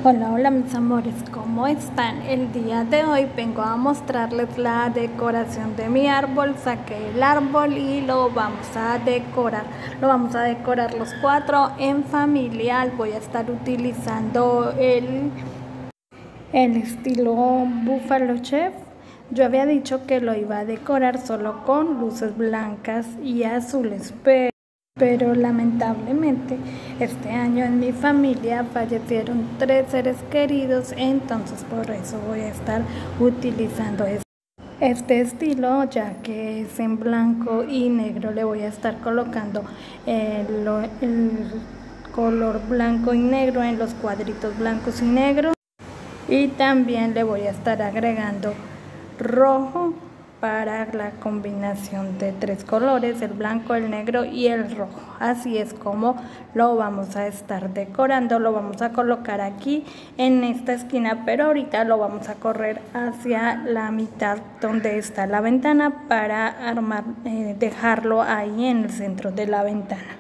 Hola, hola mis amores, ¿cómo están? El día de hoy vengo a mostrarles la decoración de mi árbol. Saqué el árbol y lo vamos a decorar. Lo vamos a decorar los cuatro en familia. Voy a estar utilizando el estilo Buffalo Chef. Yo había dicho que lo iba a decorar solo con luces blancas y azules, pero lamentablemente este año en mi familia fallecieron 3 seres queridos, entonces por eso voy a estar utilizando este estilo, ya que es en blanco y negro. Le voy a estar colocando el color blanco y negro en los cuadritos blancos y negros, y también le voy a estar agregando rojo para la combinación de 3 colores, el blanco, el negro y el rojo. Así es como lo vamos a estar decorando. Lo vamos a colocar aquí en esta esquina, pero ahorita lo vamos a correr hacia la mitad donde está la ventana para dejarlo ahí en el centro de la ventana.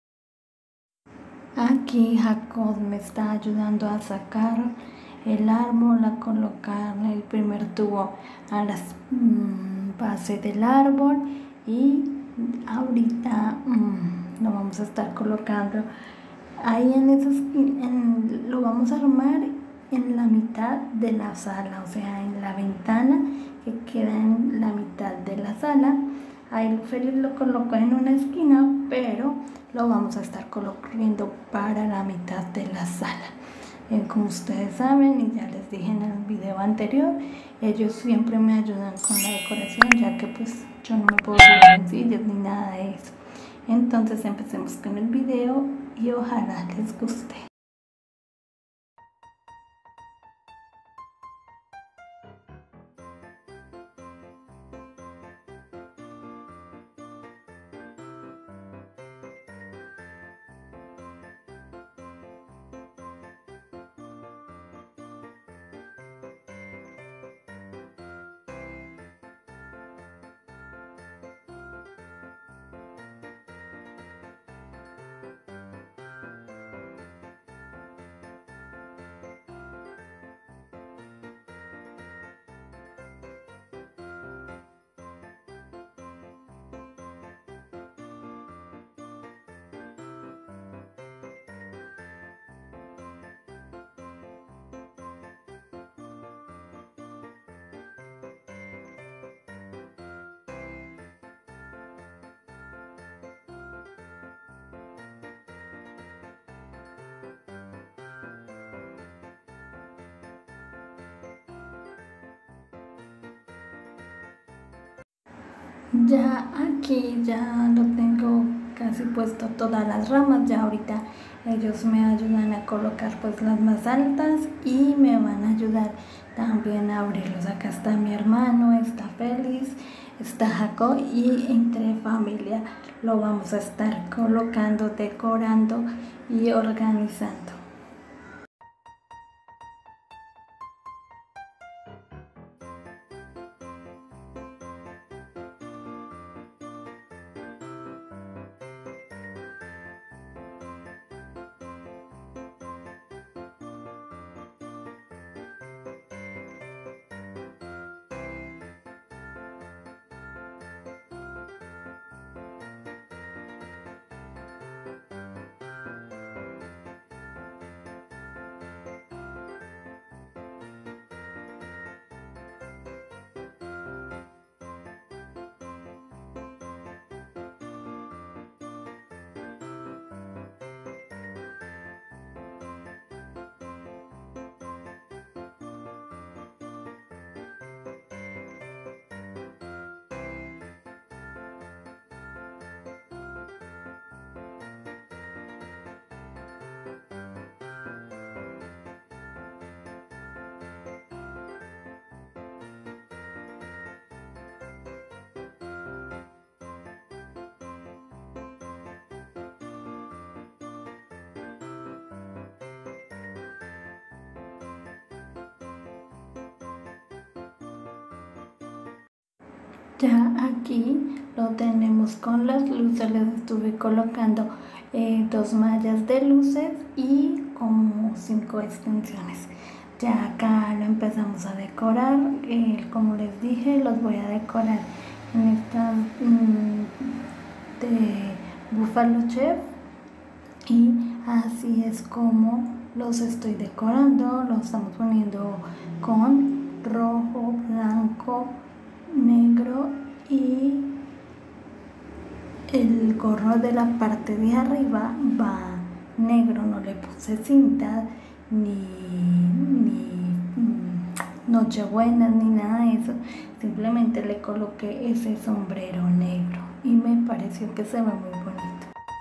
Aquí Jacob me está ayudando a sacar el árbol, a colocar el primer tubo a las base del árbol, y ahorita lo vamos a estar colocando ahí en esa esquina. Lo vamos a armar en la mitad de la sala, o sea, en la ventana que queda en la mitad de la sala. Ahí Félix lo colocó en una esquina, pero lo vamos a estar colocando para la mitad de la sala. Como ustedes saben, y ya les dije en el video anterior, ellos siempre me ayudan con la decoración, ya que pues yo no me puedo subir en sillas ni nada de eso. Entonces empecemos con el video y ojalá les guste. Ya aquí ya lo tengo casi puesto todas las ramas. Ya ahorita ellos me ayudan a colocar pues las más altas y me van a ayudar también a abrirlos. Acá está mi hermano, está Félix, está Jacob, y entre familia lo vamos a estar colocando, decorando y organizando. Ya aquí lo tenemos con las luces. Les estuve colocando 2 mallas de luces y como 5 extensiones. Ya acá lo empezamos a decorar, como les dije, los voy a decorar en estas de Buffalo Chef, y así es como los estoy decorando. Los estamos poniendo con rojo, blanco, negro, y el gorro de la parte de arriba va negro. No le puse cinta ni nochebuenas ni nada de eso, simplemente le coloqué ese sombrero negro y me pareció que se ve muy bonito.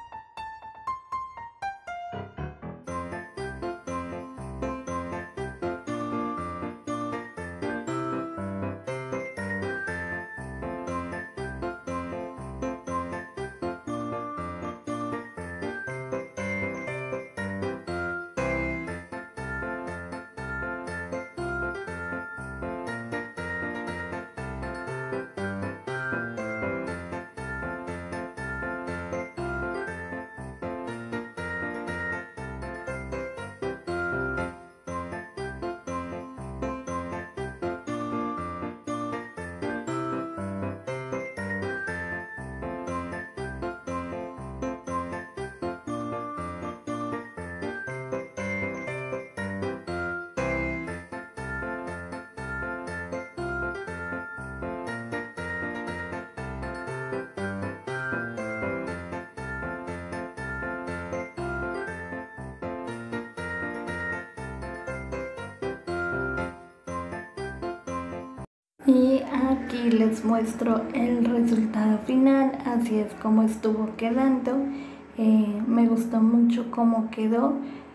Y aquí les muestro el resultado final. Así es como estuvo quedando. Me gustó mucho cómo quedó.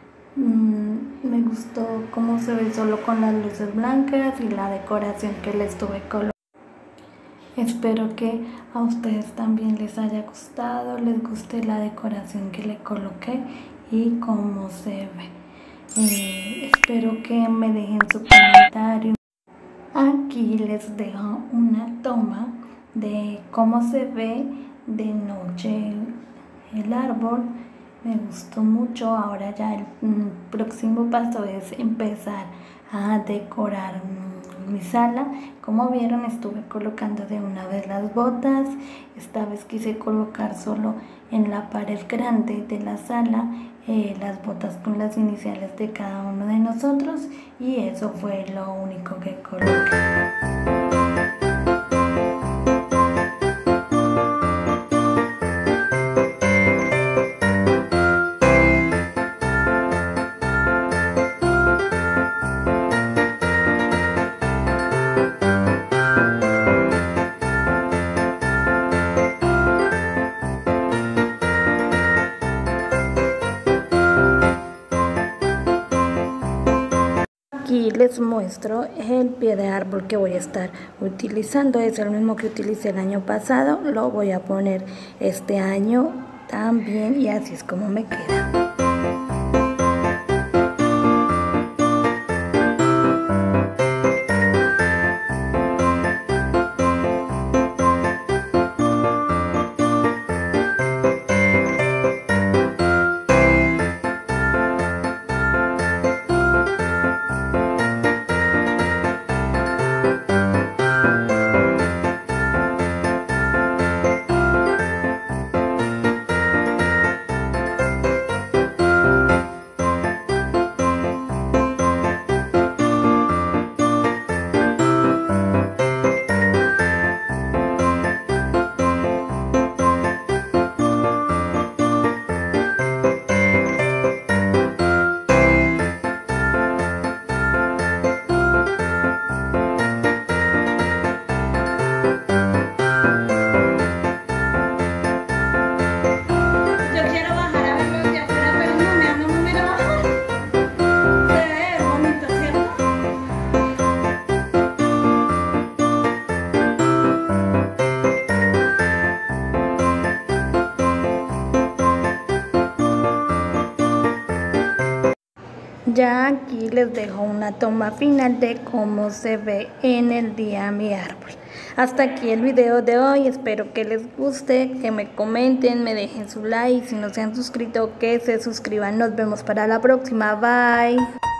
Me gustó cómo se ve solo con las luces blancas y la decoración que le estuve colocando. Espero que a ustedes también les haya gustado, les guste la decoración que le coloqué y cómo se ve. Espero que me dejen su comentario. Aquí les dejo una toma de cómo se ve de noche el árbol. Me gustó mucho. Ahora ya el próximo paso es empezar a decorar mi sala. Como vieron, estuve colocando de una vez las botas. Esta vez quise colocar solo en la pared grande de la sala las botas con las iniciales de cada uno de nosotros, y eso fue lo único que coloqué. Aquí les muestro el pie de árbol que voy a estar utilizando. Es el mismo que utilicé el año pasado. Lo voy a poner este año también, y así es como me queda. Ya aquí les dejo una toma final de cómo se ve en el día mi árbol. Hasta aquí el video de hoy, espero que les guste, que me comenten, me dejen su like, si no se han suscrito que se suscriban. Nos vemos para la próxima, bye.